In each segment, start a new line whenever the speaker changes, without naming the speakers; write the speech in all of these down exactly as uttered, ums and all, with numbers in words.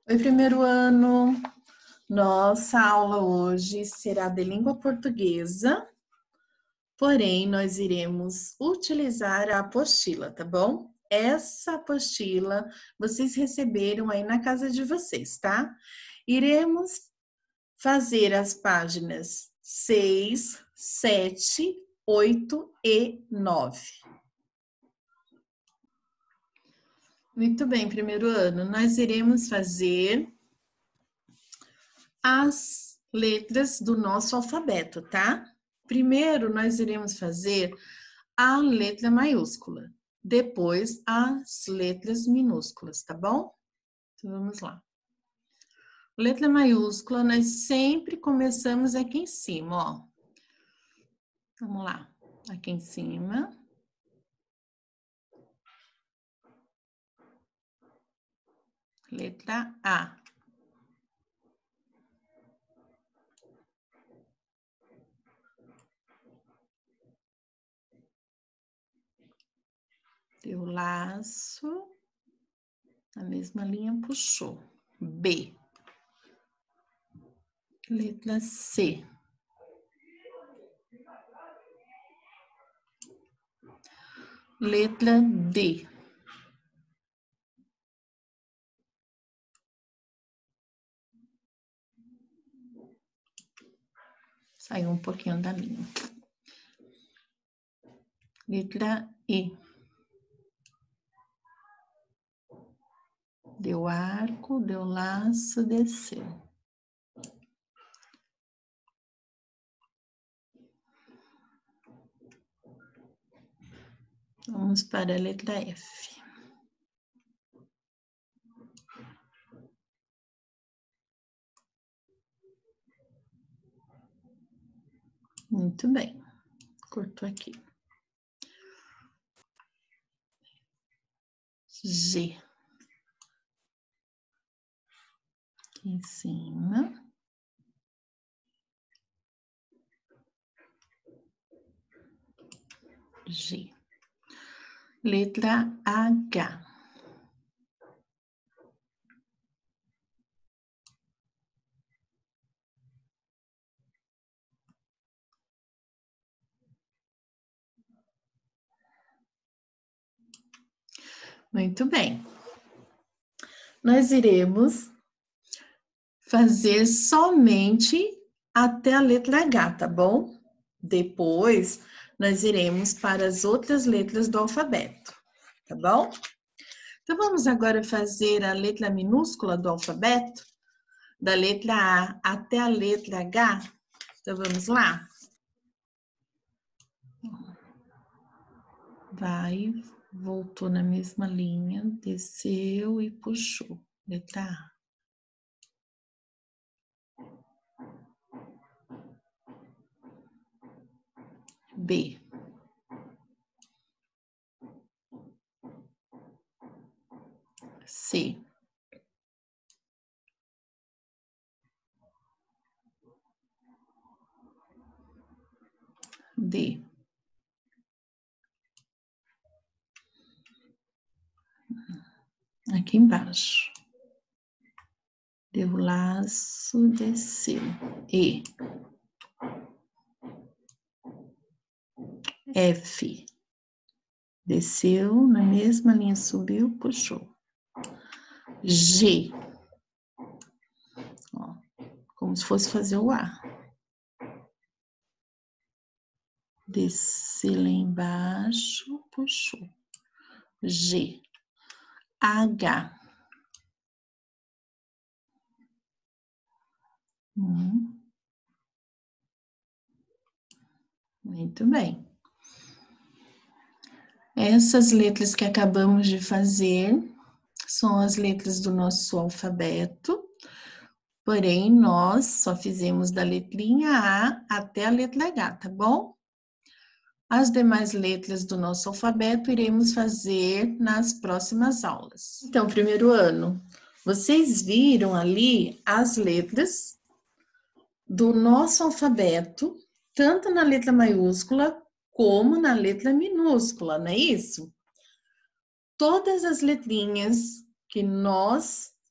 Oi, primeiro ano. Nossa aula hoje será de língua portuguesa, porém nós iremos utilizar a apostila, tá bom? Essa apostila vocês receberam aí na casa de vocês, tá? Iremos fazer as páginas seis, sete, oito e nove. Muito bem, primeiro ano, nós iremos fazer as letras do nosso alfabeto, tá? Primeiro, nós iremos fazer a letra maiúscula, depois as letras minúsculas, tá bom? Então, vamos lá. Letra maiúscula, nós sempre começamos aqui em cima, ó. Vamos lá, aqui em cima. Letra A. Deu laço, na mesma linha puxou. B. Letra C. Letra D. Saiu um pouquinho da linha. Letra E. Deu arco, deu laço, desceu. Vamos para a letra F. Muito bem. Cortou aqui. G. Aqui em cima. G. Letra H. Muito bem. Nós iremos fazer somente até a letra H, tá bom? Depois, nós iremos para as outras letras do alfabeto, tá bom? Então, vamos agora fazer a letra minúscula do alfabeto, da letra A até a letra H. Então, vamos lá? Vai, voltou na mesma linha, desceu e puxou. Letra A. B. C. D. Aqui embaixo. Deu laço, desceu. E. F. Desceu, na mesma linha subiu, puxou. G. Ó, como se fosse fazer o A. Desceu lá embaixo, puxou. G. H. Hum. Muito bem. Essas letras que acabamos de fazer são as letras do nosso alfabeto, porém, nós só fizemos da letrinha A até a letra H, tá bom? As demais letras do nosso alfabeto iremos fazer nas próximas aulas. Então, primeiro ano, vocês viram ali as letras do nosso alfabeto, tanto na letra maiúscula como na letra minúscula, não é isso? Todas as letrinhas que nós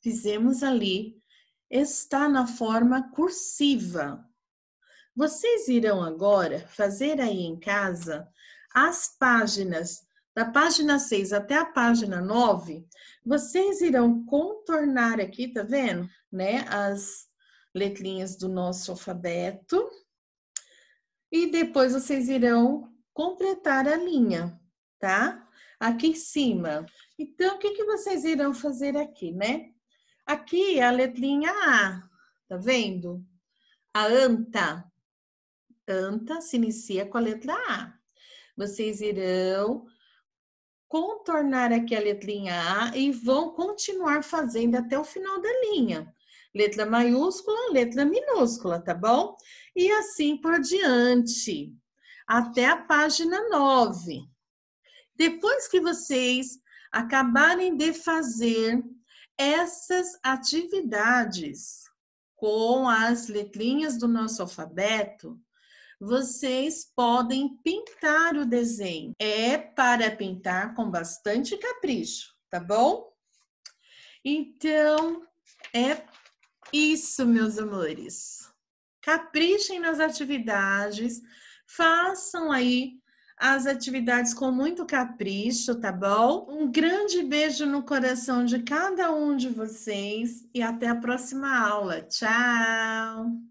fizemos ali, está na forma cursiva. Vocês irão agora fazer aí em casa as páginas, da página seis até a página nove, vocês irão contornar aqui, tá vendo? Né? As letrinhas do nosso alfabeto. E depois vocês irão completar a linha, tá? Aqui em cima. Então, o que, que vocês irão fazer aqui, né? Aqui é a letrinha A, tá vendo? A anta. Anta se inicia com a letra A. Vocês irão contornar aqui a letrinha A e vão continuar fazendo até o final da linha. Letra maiúscula, letra minúscula, tá bom? E assim por diante, até a página nove. Depois que vocês acabarem de fazer essas atividades com as letrinhas do nosso alfabeto, vocês podem pintar o desenho. É para pintar com bastante capricho, tá bom? Então, é isso, meus amores. Caprichem nas atividades, façam aí as atividades com muito capricho, tá bom? Um grande beijo no coração de cada um de vocês e até a próxima aula. Tchau!